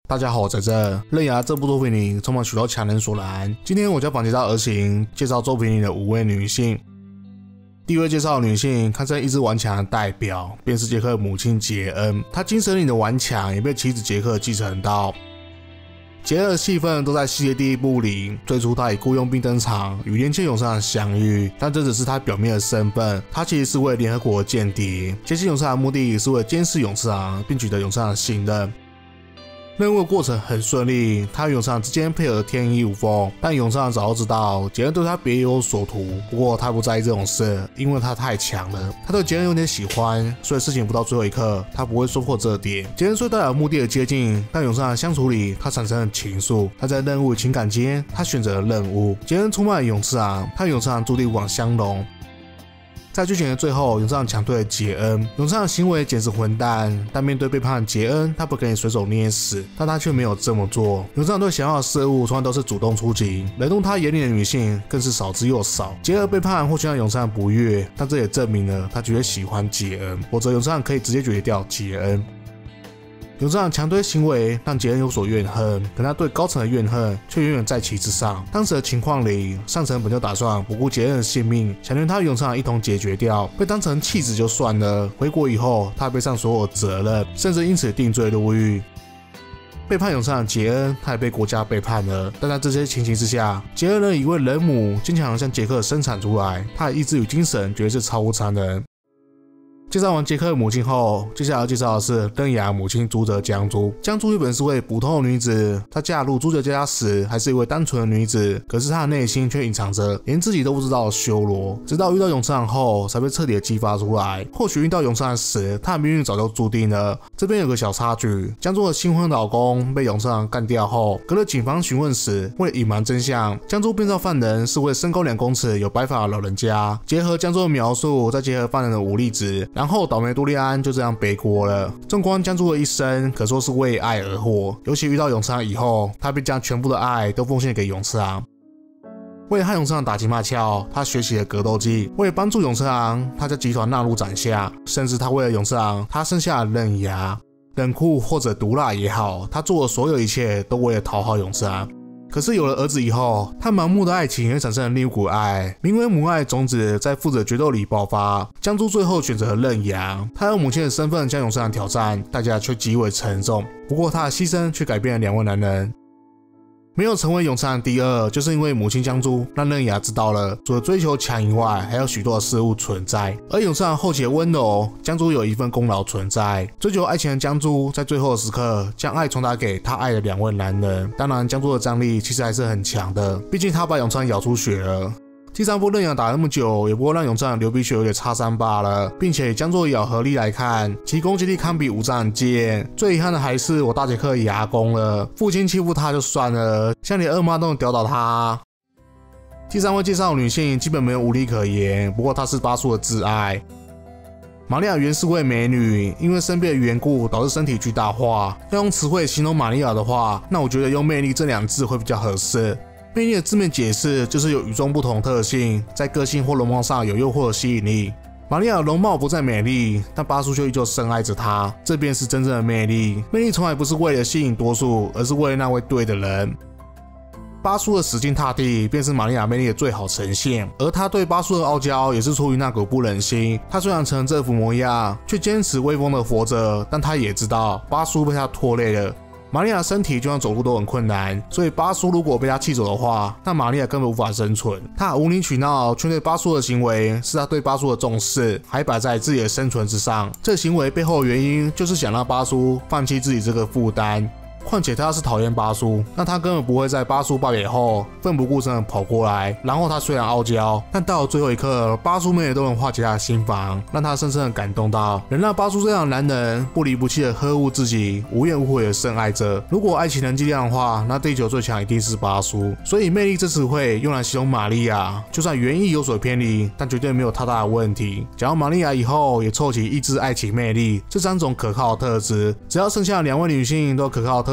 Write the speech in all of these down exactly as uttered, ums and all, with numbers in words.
大家好，我在这。刃牙这部作品里充满许多强人所难。今天我将反其道而行，介绍作品里的五位女性。第一位介绍的女性，堪称意志顽强的代表，便是杰克的母亲杰恩。她精神里的顽强也被妻子杰克继承到。杰恩的戏份都在系列第一部里，最初他以雇佣兵登场，与连线勇士长相遇，但这只是他表面的身份，他其实是为联合国的间谍。接近勇士长的目的是为了监视勇士长，并取得勇士长的信任。任务的过程很顺利，他与勇士长之间配合天衣无缝，但勇士长早就知道杰恩对他别有所图，不过他不在意这种事，因为他太强了。他对杰恩有点喜欢，所以事情不到最后一刻，他不会说破这点。杰恩虽带有目的的接近，但勇士长的相处里，他产生了情愫。他在任务与情感间，他选择了任务。杰恩出卖了勇士长，他与勇士长注定无法相容。在剧情的最后，勇士长强推了杰恩。勇士长的行为简直混蛋，但面对背叛的杰恩，他不可以随手捏死，但他却没有这么做。勇士长对想要的事物从来都是主动出击，冷冻他眼里的女性更是少之又少。杰恩背叛或许让勇士长不悦，但这也证明了他绝对喜欢杰恩，否则勇士长可以直接决掉杰恩。勇士长强推行为让杰恩有所怨恨，可他对高层的怨恨却远远在其之上。当时的情况里，上层本就打算不顾杰恩的性命，想连他与勇士长一同解决掉，被当成弃子就算了。回国以后，他背上所有责任，甚至因此定罪入狱。背叛勇士长的杰恩，他也被国家背叛了。但在这些情形之下，杰恩仍以一位人母坚强地向杰克生产出来，他的意志与精神绝对是超乎常人。介绍完杰克的母亲后，接下来要介绍的是刃牙母亲朱哲江珠。江珠原本是位普通的女子，她嫁入朱哲家时还是一位单纯的女子，可是她的内心却隐藏着连自己都不知道的修罗。直到遇到勇士长后，才被彻底的激发出来。或许遇到勇士长时，她的命运早就注定了。这边有个小插曲，江珠的新婚老公被勇士长干掉后，隔了警方询问时，为了隐瞒真相，江珠编造犯人是位身高两公尺、有白发的老人家。结合江珠的描述，再结合犯人的武力值，然后倒霉杜利安就这样背锅了。纵观江珠的一生，可说是为爱而活。尤其遇到勇士长以后，他便将全部的爱都奉献给勇士长。为了和勇士长打情骂俏，他学习了格斗技。为了帮助勇士长，他将集团纳入掌下。甚至他为了勇士长，他生下了刃牙。冷酷或者毒辣也好，他做的所有一切都为了讨好勇士长。可是有了儿子以后，他盲目的爱情也产生了另一股爱，名为母爱的种子在父子决斗里爆发。江珠最后选择了刃牙，他用母亲的身份将勇士长挑战，代价却极为沉重。不过他的牺牲却改变了两位男人。没有成为勇士长第二，就是因为母亲江珠让刃牙知道了，除了追求强以外，还有许多的事物存在。而勇士长后期的温柔，江珠有一份功劳存在。追求爱情的江珠，在最后的时刻将爱传达给他爱的两位男人。当然，江珠的张力其实还是很强的，毕竟他把勇士长咬出血了。第三波刃牙打那么久，也不过让勇士长流鼻血有点擦伤罢了，并且以江珠的咬合力来看，其攻击力堪比五丈剑。最遗憾的还是我大杰克牙攻了，父亲欺负他就算了，像连二妈都能屌倒他。第三位介绍的女性基本没有武力可言，不过她是巴苏的挚爱。玛利亚原是位美女，因为生病的缘故导致身体巨大化。要用词汇形容玛利亚的话，那我觉得用魅力这两字会比较合适。魅力的字面解释就是有与众不同特性，在个性或容貌上有诱惑的吸引力。玛利亚的容貌不再美丽，但巴苏却依旧深爱着她，这便是真正的魅力。魅力从来不是为了吸引多数，而是为了那位对的人。巴苏的死心塌地便是玛利亚魅力的最好呈现，而他对巴苏的傲娇也是出于那股不忍心。他虽然成这副模样，却坚持威风的活着，但他也知道巴苏被他拖累了。玛利亚的身体就算走路都很困难，所以巴苏如果被他气走的话，那玛利亚根本无法生存。他无理取闹劝退巴苏的行为，是他对巴苏的重视，还摆在自己的生存之上。这行为背后的原因，就是想让巴苏放弃自己这个负担。况且他要是讨厌巴苏，那他根本不会在巴苏败北后奋不顾身的跑过来。然后他虽然傲娇，但到了最后一刻，巴苏妹都能化解他的心防，让他深深的感动到，能让巴苏这样的男人不离不弃的呵护自己，无怨无悔的深爱着。如果爱情能计量的话，那地球最强一定是巴苏。所以魅力这词汇用来形容玛利亚，就算原意有所偏离，但绝对没有太大的问题。讲到玛利亚以后，也凑齐意志、爱情、魅力这三种可靠的特质。只要剩下的两位女性都有可靠的特质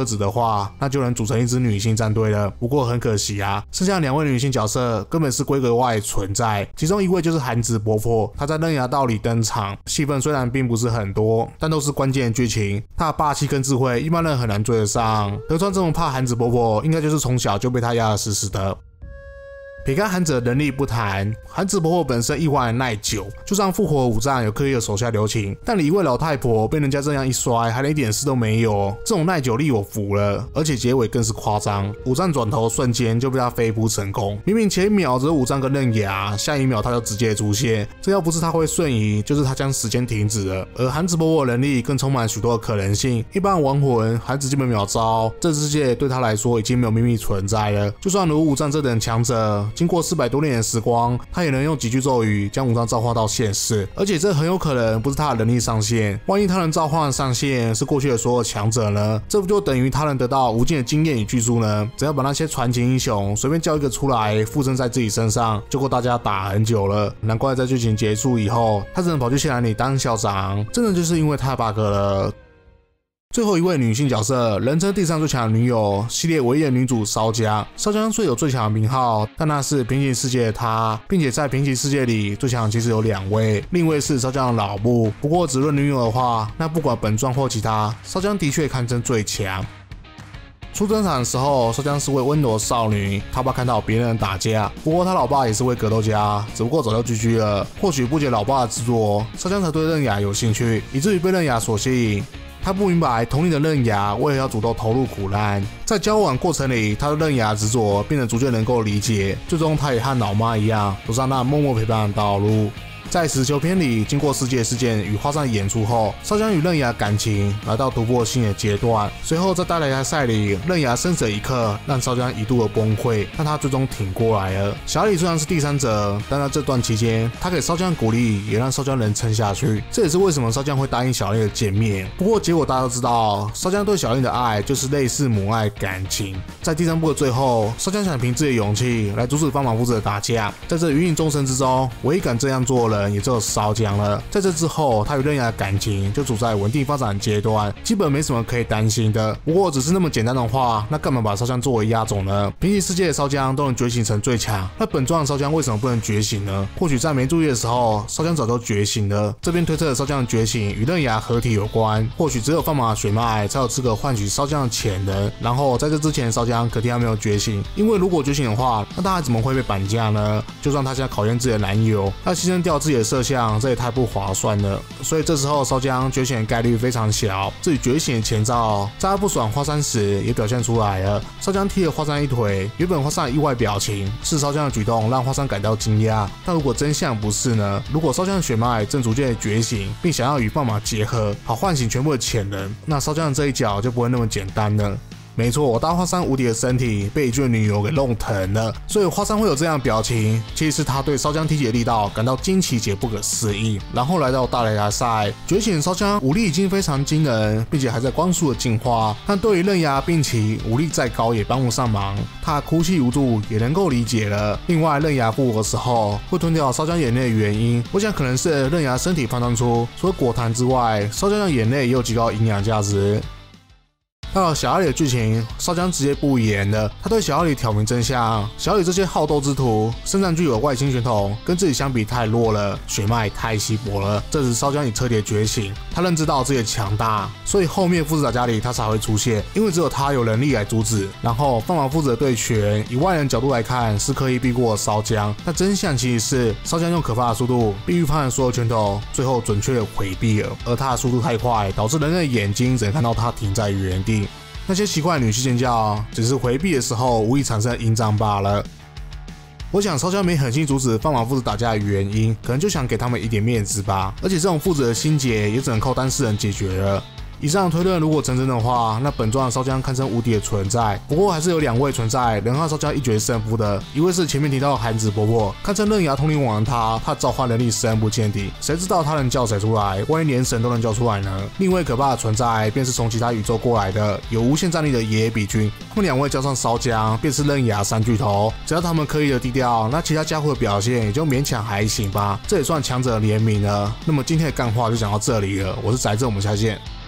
子的话，那就能组成一支女性战队了。不过很可惜啊，剩下两位女性角色根本是规格外存在，其中一位就是韩子伯伯，她在刃牙道里登场，戏份虽然并不是很多，但都是关键剧情。她的霸气跟智慧一般人很难追得上。德川这么怕韩子伯伯，应该就是从小就被他压得死死的。撇开韩子的能力不谈，韩子婆婆本身意外耐久，就算复活五战有刻意的手下留情，但你一位老太婆被人家这样一摔，还连一点事都没有，这种耐久力我服了。而且结尾更是夸张，五战转头瞬间就被他飞扑成功，明明前一秒只有五战跟刃牙，下一秒他就直接出现，这要不是他会瞬移，就是他将时间停止了。而韩子婆婆的能力更充满许多的可能性，一般亡魂韩子基本秒招，这世界对他来说已经没有秘密存在了。就算如五战这等强者，经过四百多年的时光，他也能用几句咒语将五战召唤到现世，而且这很有可能不是他的能力上限。万一他能召唤上限是过去的所有强者呢？这不就等于他能得到无尽的经验与巨数呢？只要把那些传奇英雄随便叫一个出来附身在自己身上，就够大家打很久了。难怪在剧情结束以后，他只能跑去谢兰里当校长，真的就是因为太 bug 了。最后一位女性角色，人称地上最强的女友系列唯一的女主烧浆。烧浆虽有最强的名号，但那是平行世界的她，并且在平行世界里最强其实有两位，另一位是烧浆的老母。不过只论女友的话，那不管本传或其他，烧浆的确堪称最强。初登场的时候，烧浆是位温柔的少女，她怕看到别人打架。不过她老爸也是位格斗家，只不过早就 G G 了。或许不解老爸的执着，烧浆才对刃牙有兴趣，以至于被刃牙所吸引。他不明白同龄的刃牙为何要主动投入苦难，在交往过程里，他对刃牙执着变得逐渐能够理解，最终他也和老妈一样，走上那默默陪伴的道路。在死囚篇里，经过世界事件与花上演出后，烧浆与刃牙感情来到突破新的阶段。随后在大擂台赛里，刃牙生死一刻让烧浆一度的崩溃，但他最终挺过来了。小李虽然是第三者，但在这段期间，他给烧浆鼓励，也让烧浆能撑下去。这也是为什么烧浆会答应小丽的见面。不过结果大家都知道，烧浆对小丽的爱就是类似母爱感情。在第三部的最后，烧浆想凭自己的勇气来阻止帮忙夫子的打架。在这芸芸众生之中，唯一敢这样做的人也只有烧浆了。在这之后，他与刃牙的感情就处在稳定发展阶段，基本没什么可以担心的。不过只是那么简单的话，那干嘛把烧浆作为压种呢？平行世界的烧浆都能觉醒成最强，那本传的烧浆为什么不能觉醒呢？或许在没注意的时候，烧浆早就觉醒了。这边推测的烧浆的觉醒与刃牙合体有关，或许只有放马血脉才有资格换取烧浆的潜能。然后在这之前，烧浆肯定还没有觉醒，因为如果觉醒的话，那他还怎么会被绑架呢？就算他现在考验自己的男友，他牺牲掉自己的色相，这也太不划算了。所以这时候烧浆觉醒的概率非常小，自己觉醒的前兆，在他不爽花山时也表现出来了。烧浆踢了花山一腿，原本花山的意外表情是烧浆的举动让花山感到惊讶，但如果真相不是呢？如果烧浆的血脉正逐渐觉醒，并想要与放马结合，好唤醒全部的潜能，那烧浆的这一脚就不会那么简单了。没错，大花山无敌的身体被一具女友给弄疼了，所以花山会有这样的表情，其实是他对烧浆踢起的力道感到惊奇且不可思议。然后来到大擂台赛，觉醒烧浆武力已经非常惊人，并且还在光速的进化，但对于刃牙并起武力再高也帮不上忙，他哭泣无助也能够理解了。另外，刃牙复活的时候会吞掉烧浆眼泪的原因，我想可能是刃牙身体判断出，除了果糖之外，烧浆的眼泪也有极高营养价值。到了小阿里的剧情，烧浆直接不演了，他对小阿里挑明真相。小阿里这些好斗之徒，身上具有外星血统，跟自己相比太弱了，血脉太稀薄了。这时烧浆已彻底觉醒，他认知到自己的强大，所以后面父子打架里他才会出现，因为只有他有能力来阻止。然后放马父子的对决，以外人角度来看是刻意避过烧浆，但真相其实是烧浆用可怕的速度避预判了所有拳头，最后准确的回避了。而他的速度太快，导致人类的眼睛只能看到他停在原地。那些奇怪的女性尖叫，只是回避的时候无意产生的音障罢了。我想烧浆没狠心阻止放马父子打架的原因，可能就想给他们一点面子吧。而且这种父子的心结也只能靠当事人解决了。以上推论如果成真的话，那本传的烧浆堪称无敌的存在。不过还是有两位存在能和烧浆一决胜负的，一位是前面提到的韩子伯伯，堪称刃牙通灵王的他，他的召唤能力深不见底，谁知道他能叫谁出来？万一连神都能叫出来呢？另一位可怕的存在便是从其他宇宙过来的，有无限战力的野野比君。他们两位加上烧浆，便是刃牙三巨头。只要他们刻意的低调，那其他家伙的表现也就勉强还行吧。这也算强者联名了。那么今天的干话就讲到这里了，我是宅正，我们下期见。